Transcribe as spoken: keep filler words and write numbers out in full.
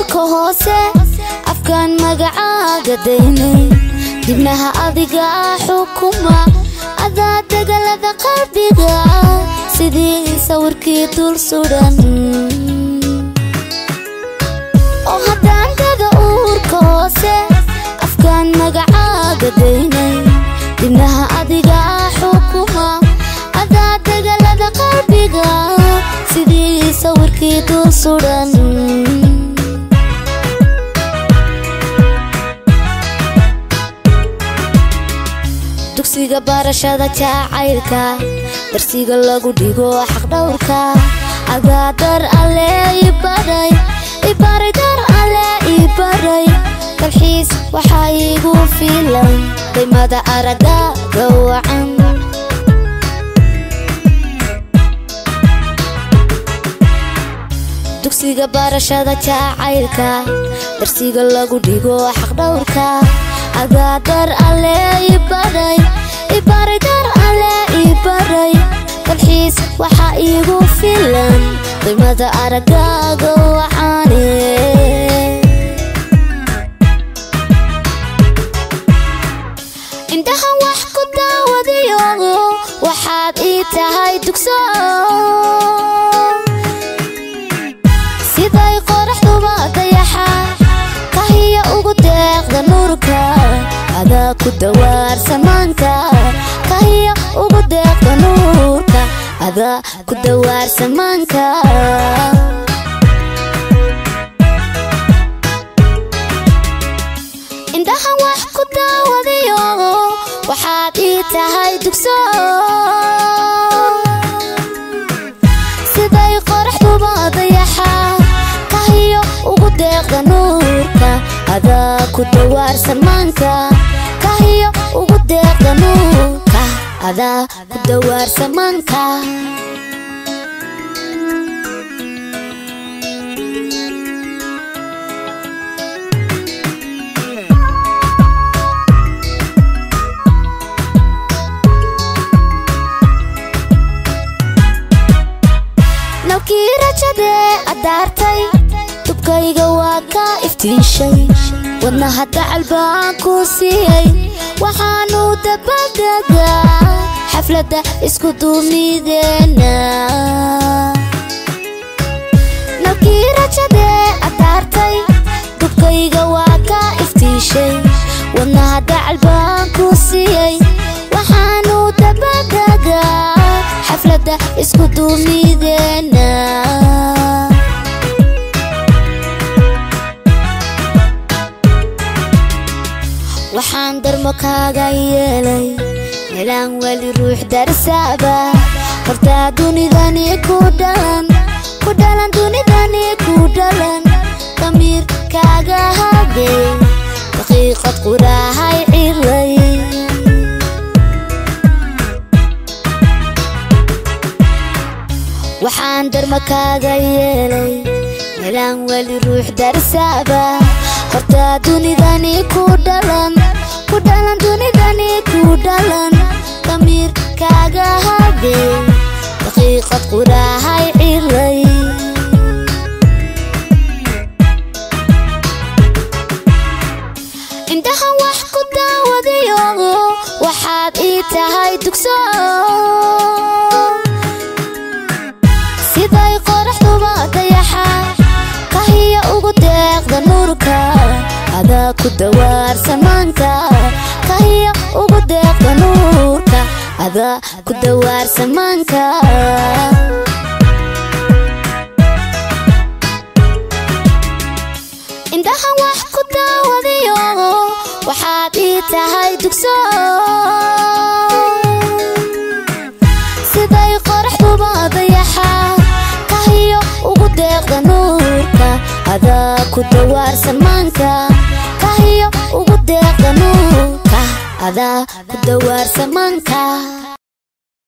uurka hoose afkaan magacaaga daynay dibnaha adiga xukuma adaa dagalada qalbiga sidii sawirkii dul suran oo haddaan daga uurka hoose afkaan magacaaga daynay dibnaha adiga xukuma adaa dagalada qalbiga sidii sawirkii dul suran dugsiga barashada jacaylka darsiga lagu dhigo xaq dhowrka adaa dar alle ibaray ibaray dar alle ibaray dalxiis waxaa igu filan qiimada aragaaga wacan dugsiga barashada jacaylka darsiga lagu dhigo xaq dhowrka adaa dar alle ibaray ibaray dar alle ibaray dalxiis waxaa igu filan qiimada aragaaga wacaane indhaha wax ku daawadayo waxaad ii tahay dugso siday qoraxduba dayaxa kahiya ugu deeqda nuurka adaa ku dawaar samaanka kahiya ugu deeqda nuurka adaa ku dawaar samaanka indhaha wax ku daawadayo waxaad ii tahay dugso siday qoraxduba dayaxa kahiya ugu deeqda nuurka adaa ku dawaar samaanka kahiya ugu deeqda nuurka adaa ku dawaar samaanka nalkii rajade adaartay dubkayga waa ka iftiishay wadnaha dacal baan ku siiyey waxaanu dabadagaa xafladda isku duumideena nalkii rajade adaartay dubkayga waa ka iftiishay wadnaha dacal baan ku siiyey waxaanu dabadagaa xafladda isku duumideena waxaan darmo kaaga yeelay meelaan wali ruux darsaaba hortaa dunidani ku dhalan ku dhalan dunidani ku dhalan damiir kaaga hagay daqiiqad qurahay cilay waxaan darmo kaaga yeelay meelaan wali ruux darsaaba hortaa dunidani ku dhalan ku dhalan dunidani ku dhalan damiir kaaga hagay daqiiqad qurahay cilay indhaha wax ku daawadayo waxaad ii tahay dugso siday qoraxduba dayaxa kahiya ugu deeqda nuurka adaa ku dawaar samaanka kahiya ugu deeqda nuurka adaa ku dawaar samaanka indhaha wax ku daawadayo waxaad ii tahay dugso siday qoraxduba dayaxa kahiya ugu deeqda nuurka adaa ku dawaar samaanka kahiya ugu deeqda nuurka adaa ku dawaar samaanka